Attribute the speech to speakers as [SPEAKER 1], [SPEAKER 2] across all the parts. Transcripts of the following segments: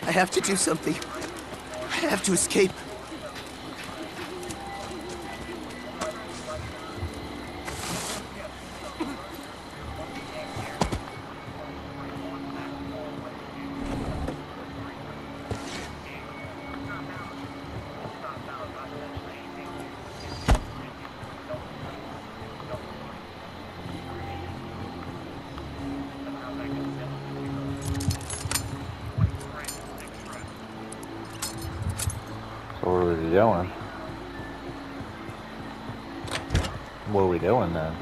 [SPEAKER 1] I have to do something. I have to escape.
[SPEAKER 2] So what are we doing? What are we doing then?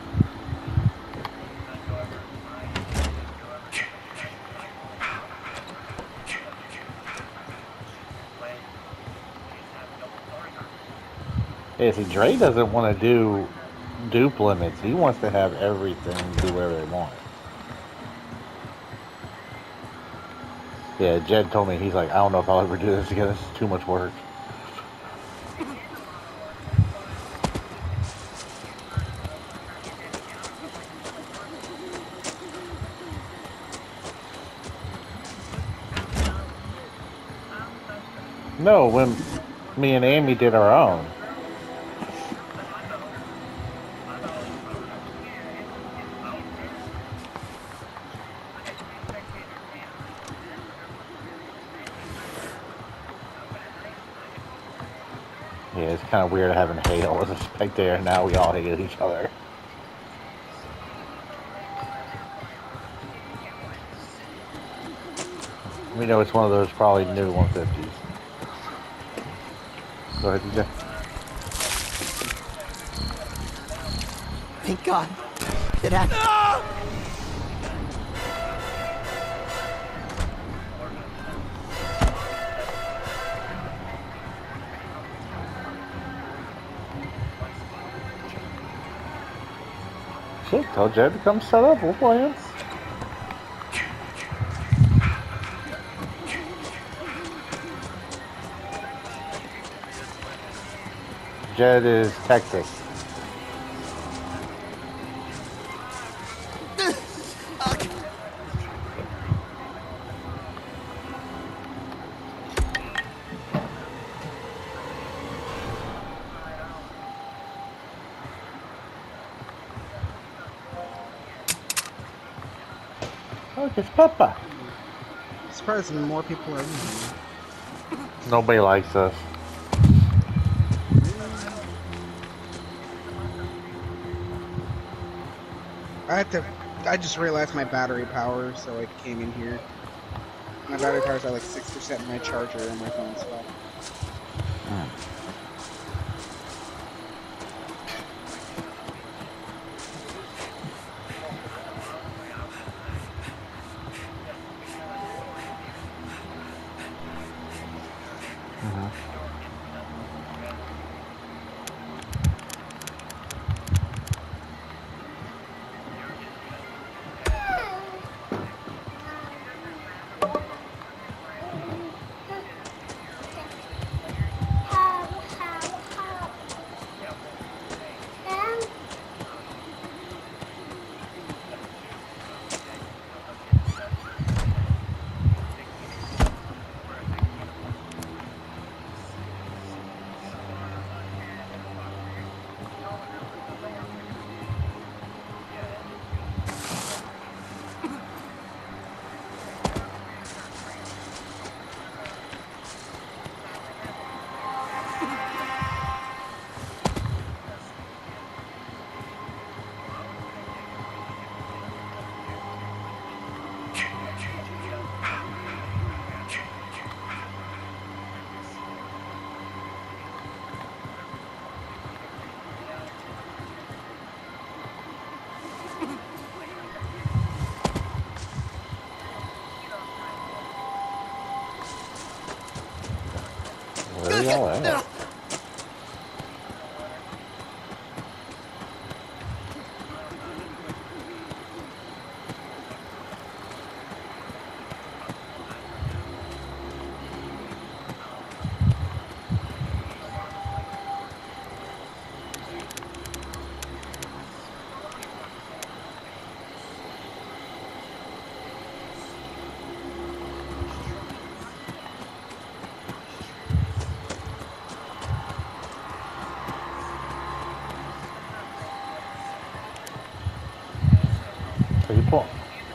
[SPEAKER 2] Yeah, see, Dre doesn't want to do dupe limits. He wants to have everything do whatever they want. Yeah, Jed told me, he's like, I don't know if I'll ever do this again. This is too much work. No, when me and Amy did our own. Yeah, it's kind of weird having Hale as a spectator. Now we all hate each other. We know it's one of those probably new 150s. Go ahead, DJ.
[SPEAKER 1] Thank God. It happened.
[SPEAKER 2] Shit, tell Jed to come set up. We'll play him. Jed is hectic. Look, it's Peppa.
[SPEAKER 3] I'm surprised more people are in here.
[SPEAKER 2] Nobody likes us.
[SPEAKER 3] I just realized my battery power, so I came in here. My battery power's at like 6% in my charger and my phone spot.
[SPEAKER 2] Where are y'all at? pull?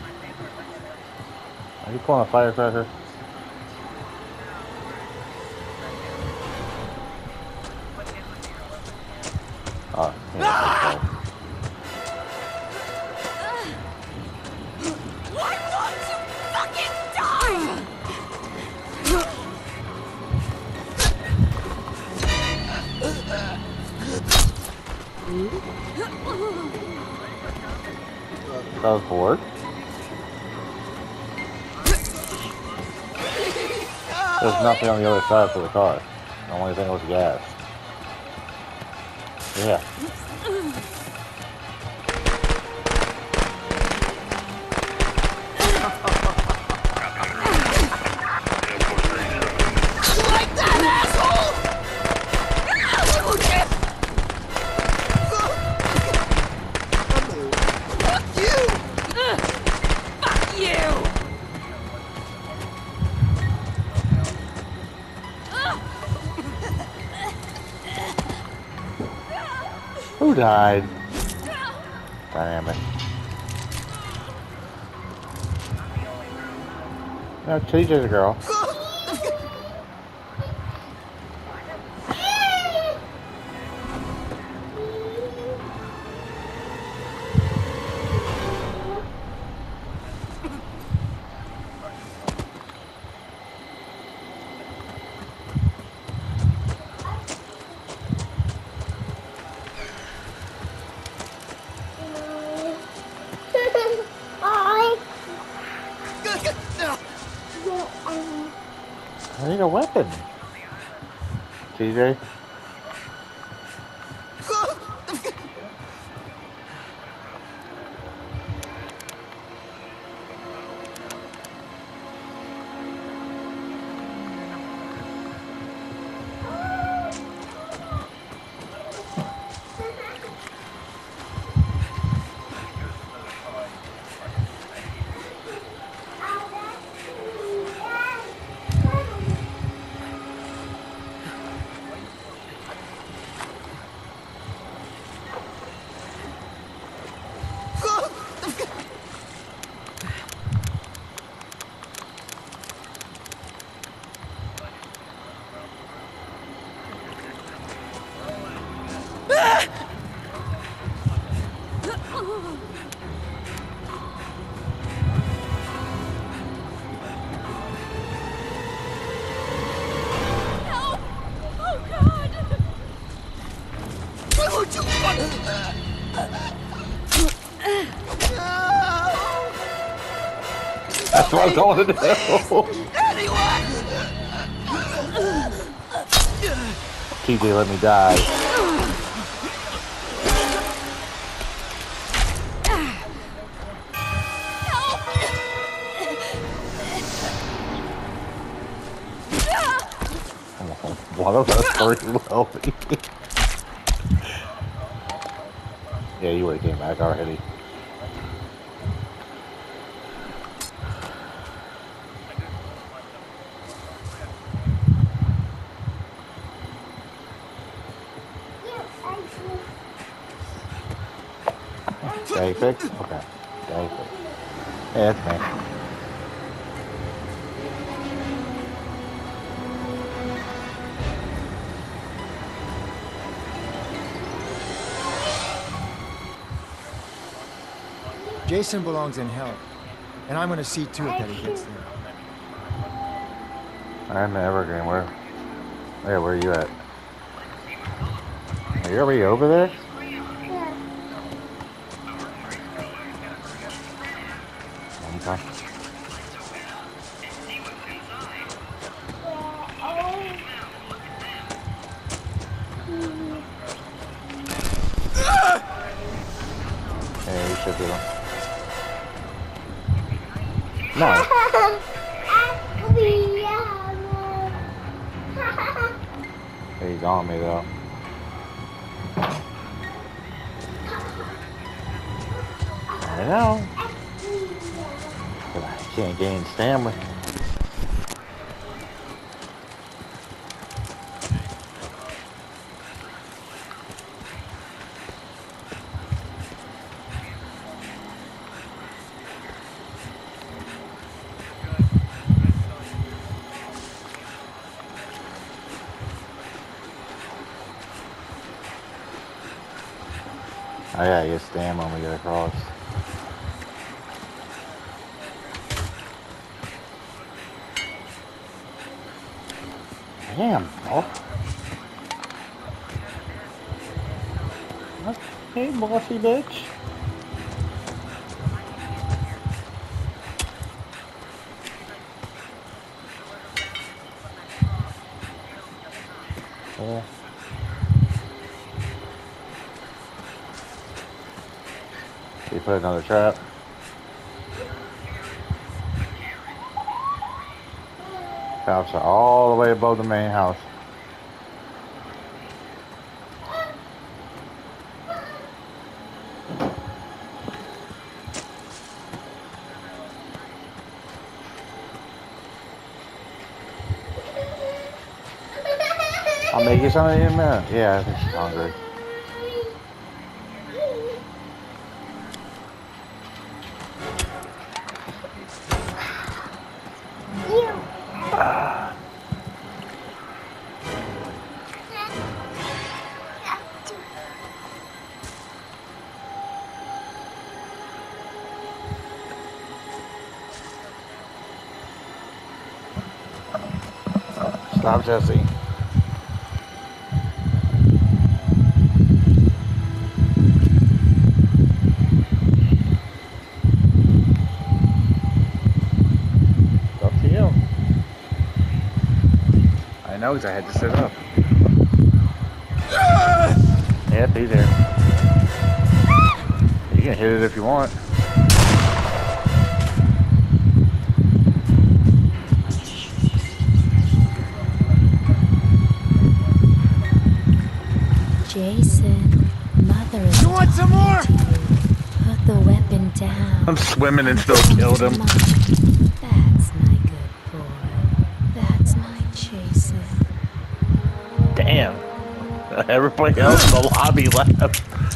[SPEAKER 2] Are you pulling a firecracker? Oh, yeah,
[SPEAKER 4] Why won't you fucking die?
[SPEAKER 2] that was bored. There's nothing on the other side for the car. The only thing was gas. Yeah.
[SPEAKER 4] Like that, asshole!
[SPEAKER 1] Fuck you!
[SPEAKER 4] Fuck you!
[SPEAKER 2] Who died? Dynamic. No, TJ's a girl. I need a weapon. TJ?
[SPEAKER 4] Help! Oh God!
[SPEAKER 1] Why won't you fucking...
[SPEAKER 2] That's what I was going to do.
[SPEAKER 1] Anyone!
[SPEAKER 2] TJ, let me die. One of us pretty wealthy. Yeah, you would have came back already. Got you fixed? Okay. Got you fixed. Yeah, that's me.
[SPEAKER 5] Jason belongs in hell, and I'm gonna see to it that he gets there.
[SPEAKER 2] I'm in Evergreen. Where are you at? Are you already over there? Okay. Yeah, you should do them. No. He's on me though. I know. But I can't gain stamina. Oh yeah, you stand when we get across. Damn, oh. Hey, bossy bitch. Yeah. You put another trap. Traps are all the way above the main house. I'll make you something in a minute. Yeah, I think she's hungry. Stop, Jesse. It's up to you. I know, because I had to sit up. Yep, he's there. You can hit it if you want.
[SPEAKER 6] Jason, mother is
[SPEAKER 5] You want some more?
[SPEAKER 6] talking to you. Put the weapon down.
[SPEAKER 2] I'm swimming and still killed him.
[SPEAKER 6] That's my good boy. That's my Jason.
[SPEAKER 2] Damn. Everybody else in the lobby left.